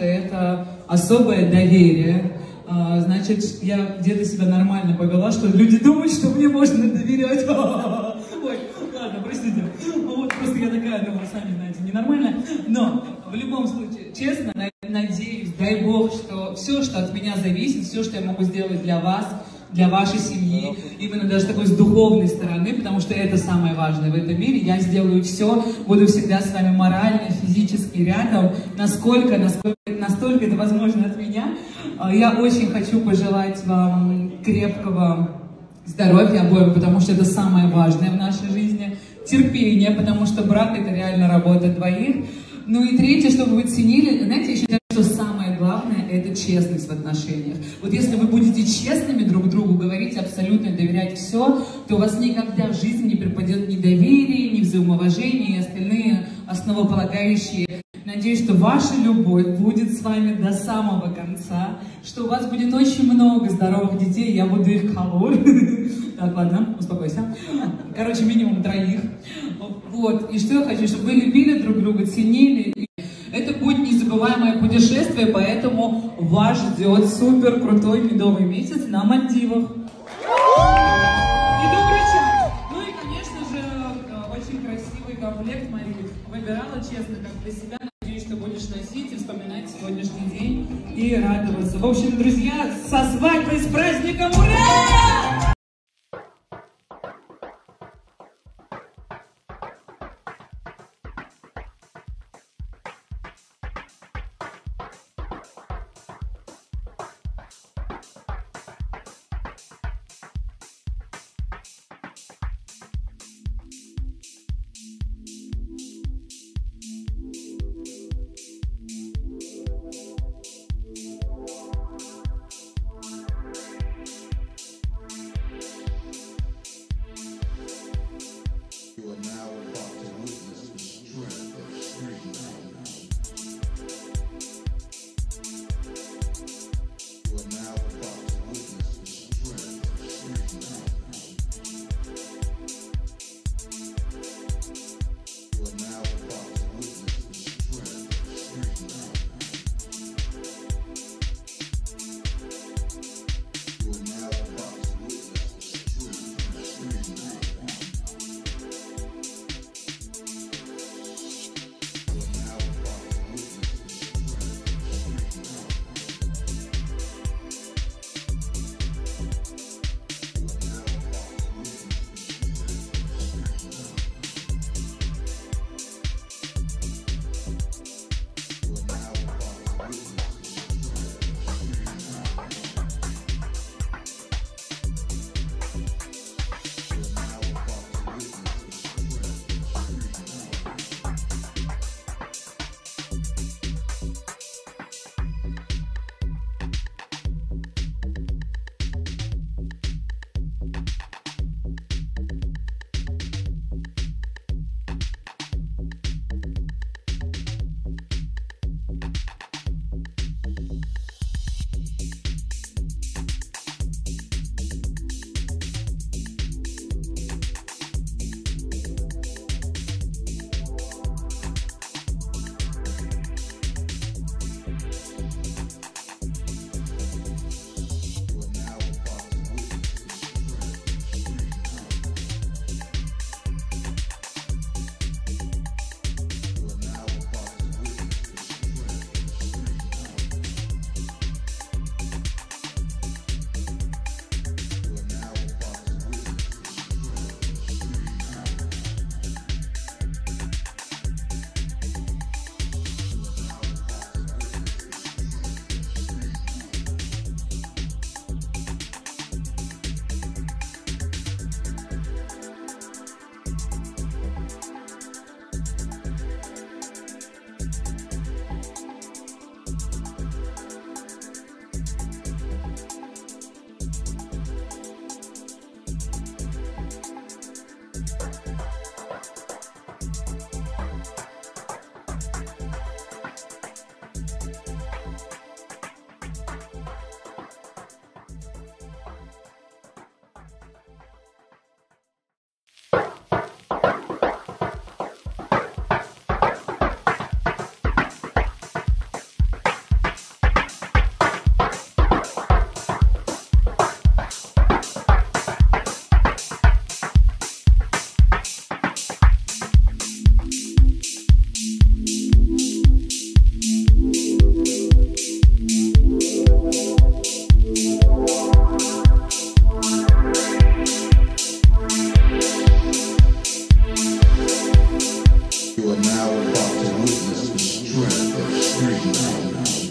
это особое доверие. Значит, я где-то себя нормально повела, что люди думают, что мне можно доверять. Ой, ладно, простите. Вот, просто я такая, ну, вы сами знаете, ненормальная. Но в любом случае, честно, надеюсь, дай Бог, что все, что от меня зависит, все, что я могу сделать для вас, для вашей семьи, именно даже такой с духовной стороны, потому что это самое важное в этом мире. Я сделаю все, буду всегда с вами морально, физически рядом, настолько это возможно от меня. Я очень хочу пожелать вам крепкого здоровья обоим, потому что это самое важное в нашей жизни. Терпение, потому что брак — это реально работа двоих. Ну и третье, чтобы вы ценили, знаете, я считаю, что самое главное — это честность в отношениях. Вот если вы будете честными друг другу, говорить абсолютно, доверять все, то у вас никогда в жизни не припадет ни доверие, ни взаимоуважение и остальные основополагающие. Надеюсь, что ваша любовь будет с вами до самого конца, что у вас будет очень много здоровых детей, я буду их колоть. Так, ладно, успокойся. Короче, минимум 3. Вот, и что я хочу, чтобы вы любили друг друга, ценили. Это будет незабываемое путешествие, поэтому вас ждет супер крутой медовый месяц на Мальдивах. И добрый чай. Ну и, конечно же, очень красивый комплект Мария выбирала, честно, как для себя. Надеюсь, что будешь носить и вспоминать сегодняшний день и радоваться. В общем, друзья, со свадьбой, с праздником, ура! да.